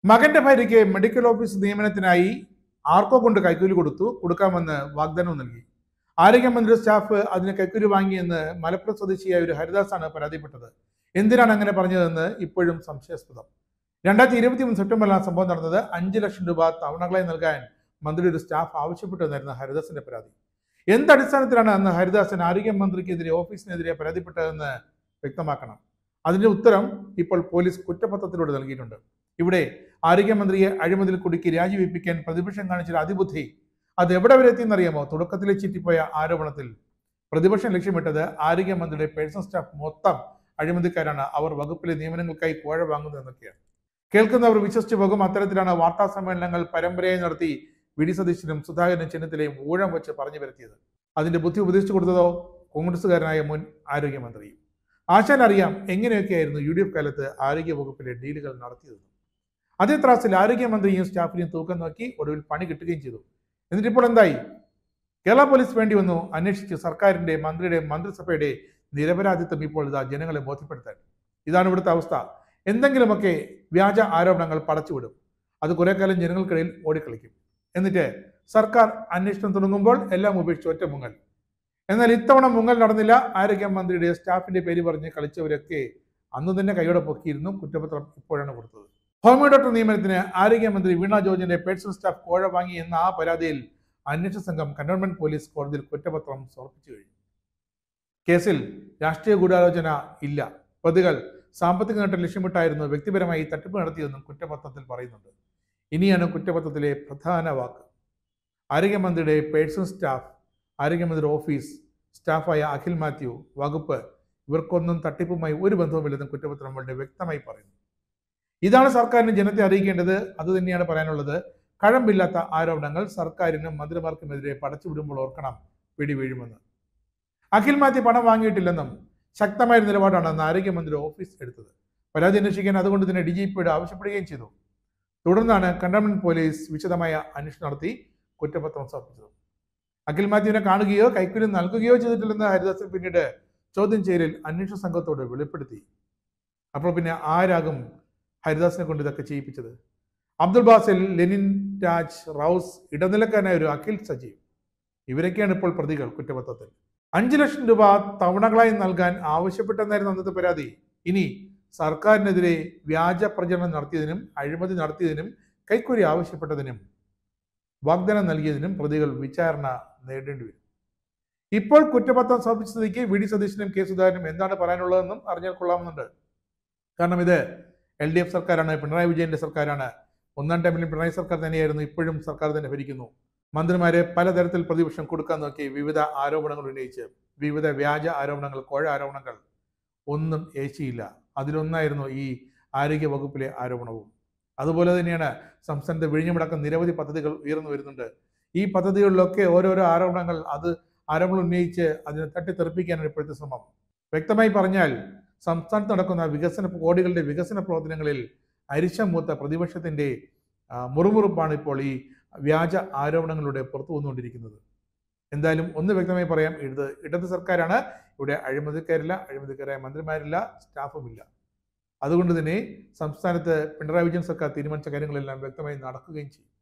മകന്റെ ഭാര്യയ്ക്ക് medical office നിയമനത്തിനായി ആർക്കോ കൊണ്ട് കൈക്കൂലി കൊടുക്കാമെന്ന് വാഗ്ദാനവും നൽകി. ആരോഗ്യമന്ത്രി സ്റ്റാഫ് അതിന് കൈക്കൂലി വാങ്ങിയെന്ന് മലപ്പുറം സ്വദേശിയായ ഒരു ഹരിദാസാണ് പരാതിപ്പെട്ടത്. എന്തിനാണ് അങ്ങനെ പറഞ്ഞതെന്ന് ഇപ്പോഴും സംശയാസ്പദം. 2023 സെപ്റ്റംബറിലാണ് സംഭവം നടന്നത്. 5 ലക്ഷം രൂപ തവണകളായി നൽകാൻ മന്ത്രി ഒരു സ്റ്റാഫ് ആവശ്യപ്പെട്ടു എന്നായിരുന്നു ഹരിദാസിന്റെ പരാതി. എന്തടിസ്ഥാനത്തിലാണ് അന്ന് ഹരിദാസൻ ആരോഗ്യമന്ത്രിക്കെതിരെ ഓഫീസിനെതിരെ പരാതിപ്പെട്ടതെന്ന് വ്യക്തമാക്കണം. അതിന്റെ ഉത്തരം ഇപ്പോൾ പോലീസ് കുറ്റപത്രത്തിലൂടെ നൽകിയിട്ടുണ്ട്. ഇവിടെ ആരോഗ്യമന്ത്രിയെ അഴിമതിയിൽ കുടുക്കി രാജിവെപ്പിക്കാൻ പ്രതിപക്ഷം കാണിച്ച അതിബുദ്ധി അത് എവിടെ വരെ എത്തിയെന്നറിയാമോ? തുടക്കത്തിലെ ചീറ്റിപ്പോയ ആരോപണത്തിൽ പ്രതിപക്ഷം ലക്ഷ്യമിട്ടത് ആരോഗ്യമന്ത്രിയുടെ പേഴ്സണൽ സ്റ്റാഫ് മൊത്തം അഴിമതിക്കാരാണ്, അവർ വകുപ്പിലെ നിയമനങ്ങൾക്കായി കോഴ വാങ്ങുന്നത് എന്നൊക്കെയാണ്. കേൾക്കുന്നവർ വിശ്വസിച്ചു പോകും. അത്തരത്തിലാണ് വാർത്താ സമ്മേളനങ്ങൾ പരമ്പരയായി നടത്തി വി.ഡി. സതീശനും സുധാകരനും ചെന്നിത്തലയും ഊഴം വെച്ച് പറഞ്ഞു വരുത്തിയത്. അതിന്റെ ബുദ്ധി ഉപദേശിച്ചു കൊടുത്തതോ കോൺഗ്രസുകാരനായ മുൻ ആരോഗ്യമന്ത്രി. ആശാൻ അറിയാം എങ്ങനെയൊക്കെയായിരുന്നു UDF കാലത്ത് ആരോഗ്യ വകുപ്പിലെ ഡീലുകൾ നടത്തിയത്. അതേ ത്രാസിൽ ആരോഗ്യമന്ത്രിയും സ്റ്റാഫിനെയും തൂക്കം നോക്കി ഒടുവിൽ പണി കിട്ടുകയും ചെയ്തു. എന്നിട്ടിപ്പോൾ എന്തായി? കേരള പോലീസ് വേണ്ടി വന്നു അന്വേഷിച്ച് സർക്കാരിന്റെ മന്ത്രിയുടെ മന്ത്രിസഭയുടെ നിരപരാധിത്വം ഇപ്പോൾ ഇതാ ജനങ്ങളെ ബോധ്യപ്പെടുത്താൻ. ഇതാണ് ഇവിടുത്തെ അവസ്ഥ. എന്തെങ്കിലുമൊക്കെ വ്യാജ ആരോപണങ്ങൾ പടച്ചുവിടും. അത് കുറെ കാലം ജനങ്ങൾക്കിടയിൽ ഓടിക്കളിക്കും. എന്നിട്ട് സർക്കാർ അന്വേഷണം തുടങ്ങുമ്പോൾ എല്ലാം ഉപേക്ഷിച്ച് ഒറ്റ മുങ്ങൽ. എന്നാൽ ഇത്തവണ മുങ്ങൽ നടന്നില്ല. ആരോഗ്യമന്ത്രിയുടെ സ്റ്റാഫിന്റെ പേര് പറഞ്ഞ് കളിച്ചവരൊക്കെ അന്ന് തന്നെ കൈയോടെ പൊക്കിയിരുന്നു. കുറ്റപത്രം ഇപ്പോഴാണ് കൊടുത്തത്. ഹോമിയോ ഡോക്ടർ നിയമനത്തിന് ആരോഗ്യമന്ത്രി വീണ ജോർജിന്റെ പേഴ്സണൽ സ്റ്റാഫ് കോഴ വാങ്ങി എന്ന ആ പരാതിയിൽ അന്വേഷണ സംഘം കന്റോൺമെന്റ് പോലീസ് കോടതിയിൽ കുറ്റപത്രം സമർപ്പിച്ചു കഴിഞ്ഞു. കേസിൽ രാഷ്ട്രീയ ഗൂഢാലോചന ഇല്ല. പ്രതികൾ സാമ്പത്തിക നേട്ടം ലക്ഷ്യമിട്ടായിരുന്നു വ്യക്തിപരമായി തട്ടിപ്പ് നടത്തിയതെന്നും കുറ്റപത്രത്തിൽ പറയുന്നുണ്ട്. ഇനിയാണ് കുറ്റപത്രത്തിലെ പ്രധാന വാക്ക്. ആരോഗ്യമന്ത്രിയുടെ പേഴ്സണൽ സ്റ്റാഫ്, ആരോഗ്യമന്ത്രിയുടെ ഓഫീസ് സ്റ്റാഫായ അഖിൽ മാത്യു, വകുപ്പ് ഇവർക്കൊന്നും തട്ടിപ്പുമായി ഒരു ബന്ധവുമില്ലെന്നും കുറ്റപത്രം വളരെ വ്യക്തമായി പറയുന്നു. ഇതാണ് സർക്കാരിന് ജനത്തെ അറിയിക്കേണ്ടത്. അത് തന്നെയാണ് പറയാനുള്ളത്. കഴമ്പില്ലാത്ത ആരോപണങ്ങൾ സർക്കാരിനും മന്ത്രിമാർക്കുമെതിരെ പടച്ചുവിടുമ്പോൾ ഓർക്കണം, പിടി വീഴുമെന്ന്. അഖിൽ മാത്യു പണം വാങ്ങിയിട്ടില്ലെന്നും ശക്തമായ നിലപാടാണ് അന്ന് ആരോഗ്യമന്ത്രിയുടെ ഓഫീസ് എടുത്തത്. പരാതി അന്വേഷിക്കാൻ അതുകൊണ്ട് തന്നെ DGPയോട് ആവശ്യപ്പെടുകയും ചെയ്തു. തുടർന്നാണ് കന്റോൺമെന്റ് പോലീസ് വിശദമായ അന്വേഷണം നടത്തി കുറ്റപത്രം സമർപ്പിച്ചത്. അഖിൽ മാത്യുവിനെ കാണുകയോ കൈക്കൂലി നൽകുകയോ ചെയ്തിട്ടില്ലെന്ന് ഹരിദാസൻ പിന്നീട് ചോദ്യം ചെയ്യലിൽ അന്വേഷണ സംഘത്തോട് വെളിപ്പെടുത്തി. അപ്പോൾ പിന്നെ ആരാകും ഹരിദാസിനെ കൊണ്ട് ഇതൊക്കെ ചെയ്യിപ്പിച്ചത്? അബ്ദുൾ ബാസിൽ, ലെനിൻ രാജ്, റൌസ്, ഇടനിലക്കാരനായ ഒരു അഖിൽ സജീവ്, ഇവരൊക്കെയാണ് ഇപ്പോൾ പ്രതികൾ കുറ്റപത്രത്തിൽ. 5 ലക്ഷം രൂപ തവണകളായി നൽകാൻ ആവശ്യപ്പെട്ടെന്നായിരുന്നു അന്നത്തെ പരാതി. ഇനി സർക്കാരിനെതിരെ വ്യാജ പ്രചരണം നടത്തിയതിനും അഴിമതി നടത്തിയതിനും കൈക്കൂലി ആവശ്യപ്പെട്ടതിനും വാഗ്ദാനം നൽകിയതിനും പ്രതികൾ വിചാരണ നേരിടേണ്ടി വരും. ഇപ്പോൾ കുറ്റപത്രം സമർപ്പിച്ച സ്ഥിതിക്ക് വി.ഡി. സതീശനും കെ. സുധാകരനും എന്താണ് പറയാനുള്ളതെന്നും അറിഞ്ഞാൽ കൊള്ളാമെന്നുണ്ട്. കാരണം ഇത് LDF സർക്കാരാണ്, പിണറായി വിജയന്റെ സർക്കാരാണ്. ഒന്നാം ടൈമിലും പിണറായി സർക്കാർ തന്നെയായിരുന്നു, ഇപ്പോഴും സർക്കാർ തന്നെ ഭരിക്കുന്നു. മന്ത്രിമാരെ പലതരത്തിൽ പ്രതിപക്ഷം കൊടുക്കാൻ നോക്കി, വിവിധ ആരോപണങ്ങൾ ഉന്നയിച്ച്, വിവിധ വ്യാജ ആരോപണങ്ങൾ, കോഴ ആരോപണങ്ങൾ, ഒന്നും ഏശിയില്ല. അതിലൊന്നായിരുന്നു ഈ ആരോഗ്യ വകുപ്പിലെ ആരോപണവും. അതുപോലെ തന്നെയാണ് സംസ്ഥാനത്ത് വിഴിഞ്ഞമടക്കം നിരവധി പദ്ധതികൾ ഉയർന്നു വരുന്നുണ്ട്. ഈ പദ്ധതികളിലൊക്കെ ഓരോരോ ആരോപണങ്ങൾ ഉന്നയിച്ച് അതിനെ തട്ടിത്തെറിപ്പിക്കാനാണ് ഇപ്പോഴത്തെ ശ്രമം. വ്യക്തമായി പറഞ്ഞാൽ സംസ്ഥാനത്ത് നടക്കുന്ന കോടികളുടെ വികസന പ്രവർത്തനങ്ങളിൽ അരിശം മൂത്ത പ്രതിപക്ഷത്തിന്റെ മുറുമുറുപ്പാണ് ഇപ്പോൾ ഈ വ്യാജ ആരോപണങ്ങളിലൂടെ പുറത്തു വന്നുകൊണ്ടിരിക്കുന്നത്. എന്തായാലും ഒന്ന് വ്യക്തമായി പറയാം, ഇടത് സർക്കാരാണ്. ഇവിടെ അഴിമതിക്കാരില്ല, അഴിമതിക്കാരായ മന്ത്രിമാരില്ല, സ്റ്റാഫുമില്ല. അതുകൊണ്ട് തന്നെ സംസ്ഥാനത്ത് പിണറായി വിജയൻ സർക്കാർ തീരുമാനിച്ച കാര്യങ്ങളെല്ലാം വ്യക്തമായി നടക്കുകയും ചെയ്യും.